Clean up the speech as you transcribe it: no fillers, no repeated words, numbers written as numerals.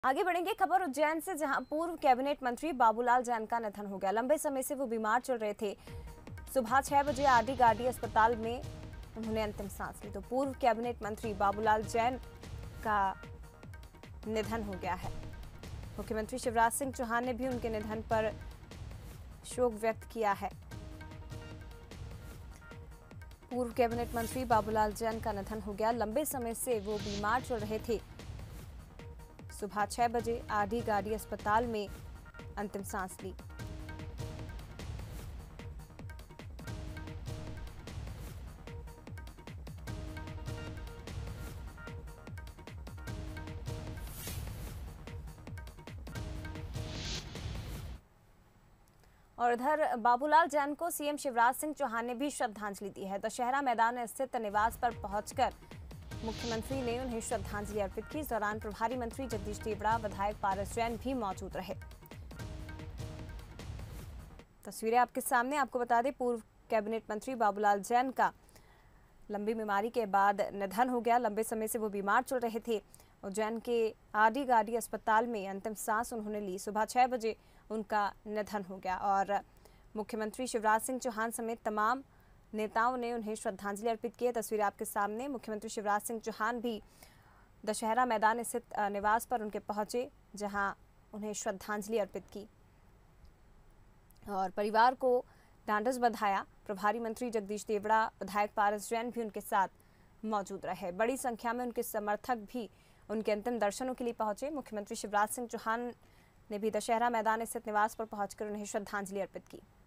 आगे बढ़ेंगे खबर उज्जैन से, जहां पूर्व कैबिनेट मंत्री बाबूलाल जैन का निधन हो गया। लंबे समय से वो बीमार चल रहे थे। सुबह 6 बजे आरडी गार्डी अस्पताल में उन्होंने अंतिम सांस ली। तो पूर्व कैबिनेट मंत्री बाबूलाल जैन का निधन हो गया है। मुख्यमंत्री शिवराज सिंह चौहान ने भी उनके निधन पर शोक व्यक्त किया है। पूर्व कैबिनेट मंत्री बाबूलाल जैन का निधन हो गया। लंबे समय से वो बीमार चल रहे थे। सुबह 6 बजे आरडी गार्डी अस्पताल में अंतिम सांस ली। और इधर बाबूलाल जैन को सीएम शिवराज सिंह चौहान ने भी श्रद्धांजलि दी है। दशहरा मैदान स्थित निवास पर पहुंचकर मुख्यमंत्री ने उन्हें श्रद्धांजलि अर्पित की। इस दौरान प्रभारी मंत्री जगदीश देवड़ा, विधायक पारस जैन भी मौजूद रहे। तस्वीरें आपके सामने। आपको बता दें, पूर्व कैबिनेट मंत्री बाबूलाल जैन का लंबी बीमारी के बाद निधन हो गया। लंबे समय से वो बीमार चल रहे थे। उज्जैन के आरडी गार्डी अस्पताल में अंतिम सांस उन्होंने ली। सुबह 6 बजे उनका निधन हो गया और मुख्यमंत्री शिवराज सिंह चौहान समेत तमाम नेताओं ने उन्हें श्रद्धांजलि अर्पित की है। तस्वीरें आपके सामने। मुख्यमंत्री शिवराज सिंह चौहान भी दशहरा मैदान स्थित निवास पर उनके पहुंचे, जहां उन्हें श्रद्धांजलि अर्पित की और परिवार को ढांढस बंधाया। प्रभारी मंत्री जगदीश देवड़ा, विधायक पारस जैन भी उनके साथ मौजूद रहे। बड़ी संख्या में उनके समर्थक भी उनके अंतिम दर्शनों के लिए पहुंचे। मुख्यमंत्री शिवराज सिंह चौहान ने भी दशहरा मैदान स्थित निवास पर पहुंचकर उन्हें श्रद्धांजलि अर्पित की।